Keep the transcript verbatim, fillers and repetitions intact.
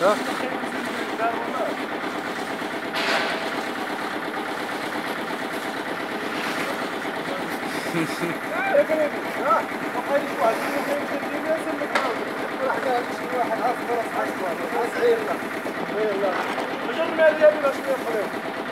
ها يا قريبي ها وخليك واحد يمكن تجيب ناس المكان راح قال شي واحد عاص فرص عشوائي عاص عيلنا عيلنا مجرد ما يبي له شويه خليل